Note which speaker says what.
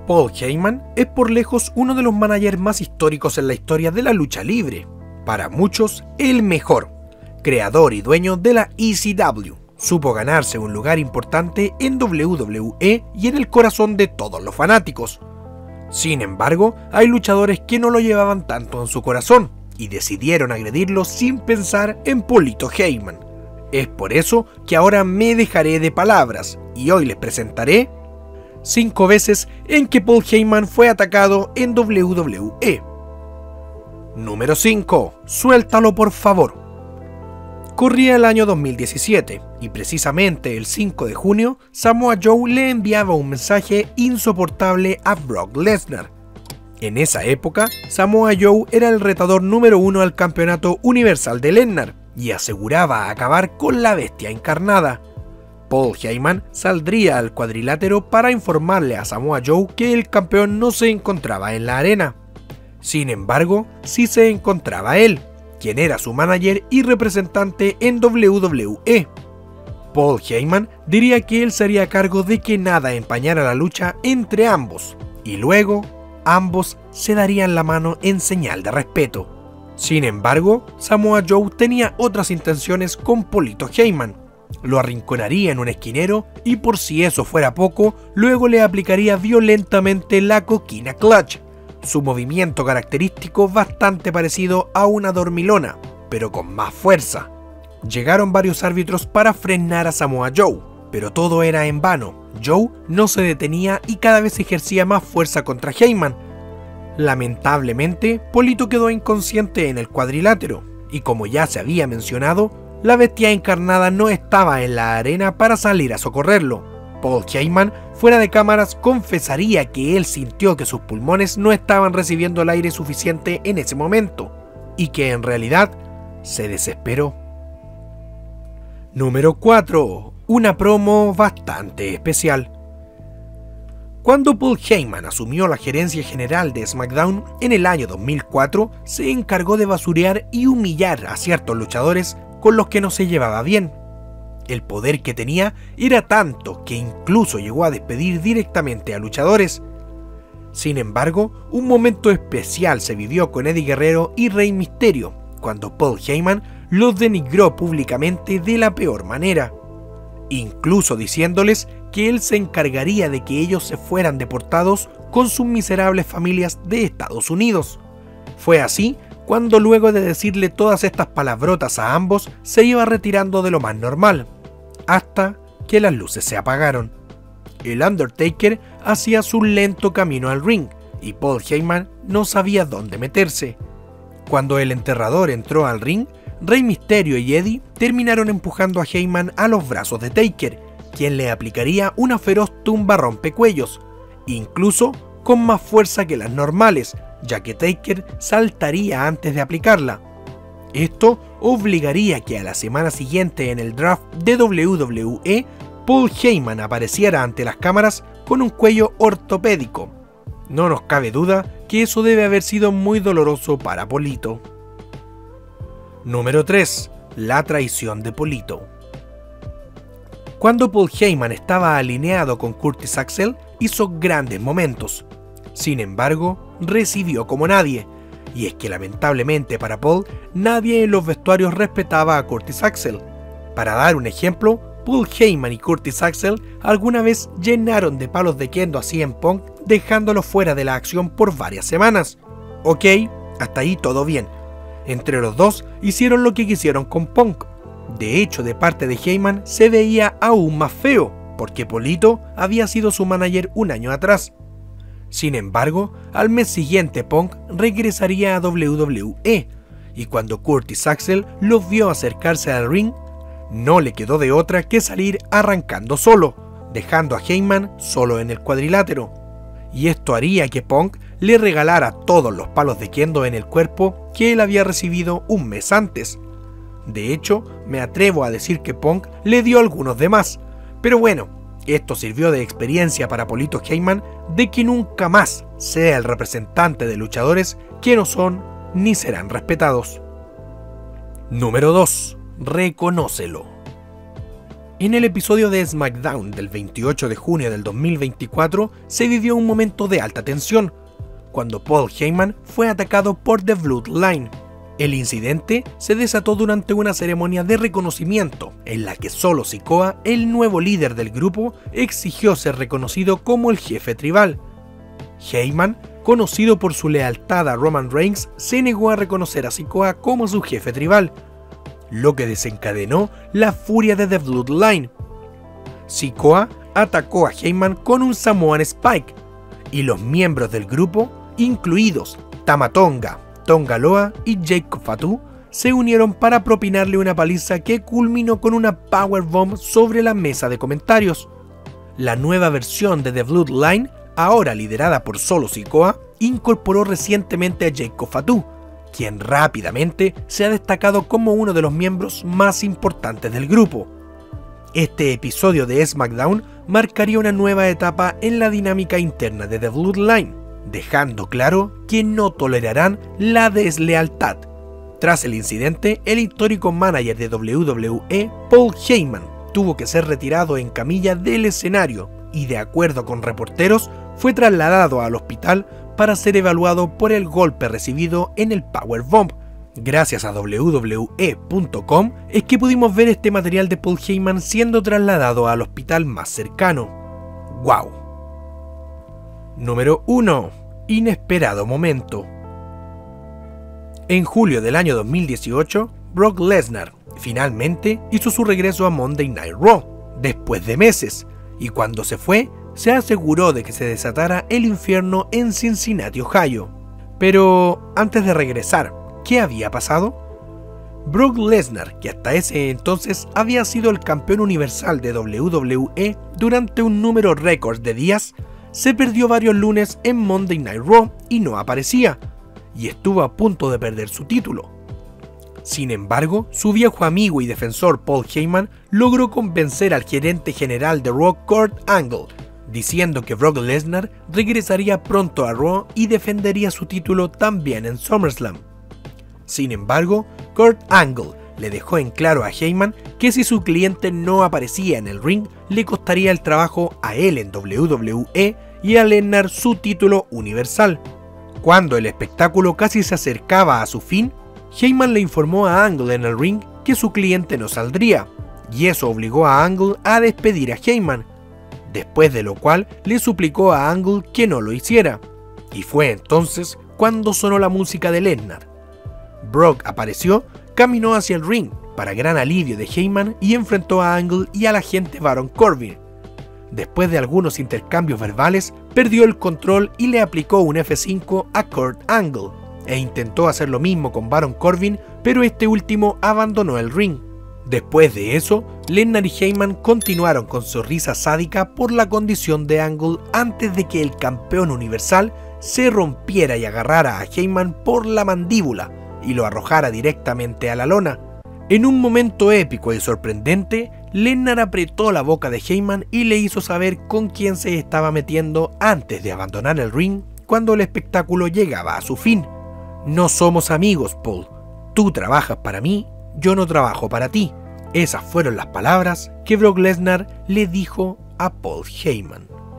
Speaker 1: Paul Heyman es por lejos uno de los managers más históricos en la historia de la lucha libre. Para muchos, el mejor. Creador y dueño de la ECW, supo ganarse un lugar importante en WWE y en el corazón de todos los fanáticos. Sin embargo, hay luchadores que no lo llevaban tanto en su corazón y decidieron agredirlo sin pensar en Polito Heyman. Es por eso que ahora me dejaré de palabras y hoy les presentaré 5 veces en que Paul Heyman fue atacado en WWE. Número 5. Suéltalo por favor. Corría el año 2017 y precisamente el 5 de junio Samoa Joe le enviaba un mensaje insoportable a Brock Lesnar. En esa época, Samoa Joe era el retador número 1 al campeonato universal de Lesnar y aseguraba acabar con la bestia encarnada. Paul Heyman saldría al cuadrilátero para informarle a Samoa Joe que el campeón no se encontraba en la arena. Sin embargo, sí se encontraba él, quien era su manager y representante en WWE. Paul Heyman diría que él se haría cargo de que nada empañara la lucha entre ambos, y luego ambos se darían la mano en señal de respeto. Sin embargo, Samoa Joe tenía otras intenciones con Polito Heyman. Lo arrinconaría en un esquinero y por si eso fuera poco, luego le aplicaría violentamente la coquina clutch, su movimiento característico bastante parecido a una dormilona, pero con más fuerza. Llegaron varios árbitros para frenar a Samoa Joe, pero todo era en vano. Joe no se detenía y cada vez ejercía más fuerza contra Heyman. Lamentablemente, Polito quedó inconsciente en el cuadrilátero, y como ya se había mencionado, la bestia encarnada no estaba en la arena para salir a socorrerlo. Paul Heyman, fuera de cámaras, confesaría que él sintió que sus pulmones no estaban recibiendo el aire suficiente en ese momento, y que en realidad se desesperó. Número 4. Una promo bastante especial. Cuando Paul Heyman asumió la gerencia general de SmackDown en el año 2004, se encargó de basurear y humillar a ciertos luchadores con los que no se llevaba bien. El poder que tenía era tanto que incluso llegó a despedir directamente a luchadores. Sin embargo, un momento especial se vivió con Eddie Guerrero y Rey Mysterio, cuando Paul Heyman los denigró públicamente de la peor manera, incluso diciéndoles que él se encargaría de que ellos se fueran deportados con sus miserables familias de Estados Unidos. Fue así cuando luego de decirle todas estas palabrotas a ambos, se iba retirando de lo más normal, hasta que las luces se apagaron. El Undertaker hacía su lento camino al ring, y Paul Heyman no sabía dónde meterse. Cuando el enterrador entró al ring, Rey Mysterio y Eddie terminaron empujando a Heyman a los brazos de Taker, quien le aplicaría una feroz tumba rompecuellos, incluso con más fuerza que las normales, ya que Taker saltaría antes de aplicarla. Esto obligaría que a la semana siguiente en el draft de WWE, Paul Heyman apareciera ante las cámaras con un cuello ortopédico. No nos cabe duda que eso debe haber sido muy doloroso para Polito. Número 3. La traición de Polito. Cuando Paul Heyman estaba alineado con Curtis Axel, hizo grandes momentos. Sin embargo, recibió como nadie, y es que lamentablemente para Paul, nadie en los vestuarios respetaba a Curtis Axel. Para dar un ejemplo, Paul Heyman y Curtis Axel alguna vez llenaron de palos de kendo a CM Punk, dejándolo fuera de la acción por varias semanas. Ok, hasta ahí todo bien. Entre los dos hicieron lo que quisieron con Punk. De hecho, de parte de Heyman se veía aún más feo, porque Polito había sido su manager un año atrás. Sin embargo, al mes siguiente Punk regresaría a WWE, y cuando Curtis Axel los vio acercarse al ring, no le quedó de otra que salir arrancando solo, dejando a Heyman solo en el cuadrilátero. Y esto haría que Punk le regalara todos los palos de kendo en el cuerpo que él había recibido un mes antes. De hecho, me atrevo a decir que Punk le dio algunos de más, pero bueno, esto sirvió de experiencia para Polito Heyman de que nunca más sea el representante de luchadores que no son ni serán respetados. Número 2. Reconócelo. En el episodio de SmackDown del 28 de junio del 2024 se vivió un momento de alta tensión, cuando Paul Heyman fue atacado por The Bloodline. El incidente se desató durante una ceremonia de reconocimiento, en la que Solo Sikoa, el nuevo líder del grupo, exigió ser reconocido como el jefe tribal. Heyman, conocido por su lealtad a Roman Reigns, se negó a reconocer a Sikoa como su jefe tribal, lo que desencadenó la furia de The Bloodline. Sikoa atacó a Heyman con un Samoan Spike, y los miembros del grupo, incluidos Tama Tonga, Tonga Loa y Jacob Fatu, se unieron para propinarle una paliza que culminó con una powerbomb sobre la mesa de comentarios. La nueva versión de The Bloodline, ahora liderada por Solo Sikoa, incorporó recientemente a Jacob Fatu, quien rápidamente se ha destacado como uno de los miembros más importantes del grupo. Este episodio de SmackDown marcaría una nueva etapa en la dinámica interna de The Bloodline, dejando claro que no tolerarán la deslealtad. Tras el incidente, el histórico manager de WWE, Paul Heyman, tuvo que ser retirado en camilla del escenario y, de acuerdo con reporteros, fue trasladado al hospital para ser evaluado por el golpe recibido en el Powerbomb. Gracias a WWE.com es que pudimos ver este material de Paul Heyman siendo trasladado al hospital más cercano. ¡Wow! Número 1. Inesperado momento. En julio del año 2018, Brock Lesnar finalmente hizo su regreso a Monday Night Raw, después de meses, y cuando se fue, se aseguró de que se desatara el infierno en Cincinnati, Ohio. Pero antes de regresar, ¿qué había pasado? Brock Lesnar, que hasta ese entonces había sido el campeón universal de WWE durante un número récord de días, se perdió varios lunes en Monday Night Raw y no aparecía, y estuvo a punto de perder su título. Sin embargo, su viejo amigo y defensor Paul Heyman logró convencer al gerente general de Raw, Kurt Angle, diciendo que Brock Lesnar regresaría pronto a Raw y defendería su título también en SummerSlam. Sin embargo, Kurt Angle le dejó en claro a Heyman que si su cliente no aparecía en el ring, le costaría el trabajo a él en WWE y a Lesnar su título universal. Cuando el espectáculo casi se acercaba a su fin, Heyman le informó a Angle en el ring que su cliente no saldría, y eso obligó a Angle a despedir a Heyman, después de lo cual le suplicó a Angle que no lo hiciera, y fue entonces cuando sonó la música de Lesnar. Brock apareció, caminó hacia el ring, para gran alivio de Heyman, y enfrentó a Angle y al agente Baron Corbin. Después de algunos intercambios verbales, perdió el control y le aplicó un F5 a Kurt Angle, e intentó hacer lo mismo con Baron Corbin, pero este último abandonó el ring. Después de eso, Lesnar y Heyman continuaron con su risa sádica por la condición de Angle antes de que el campeón universal se rompiera y agarrara a Heyman por la mandíbula y lo arrojara directamente a la lona. En un momento épico y sorprendente, Lesnar apretó la boca de Heyman y le hizo saber con quién se estaba metiendo antes de abandonar el ring cuando el espectáculo llegaba a su fin. No somos amigos, Paul. Tú trabajas para mí, yo no trabajo para ti. Esas fueron las palabras que Brock Lesnar le dijo a Paul Heyman.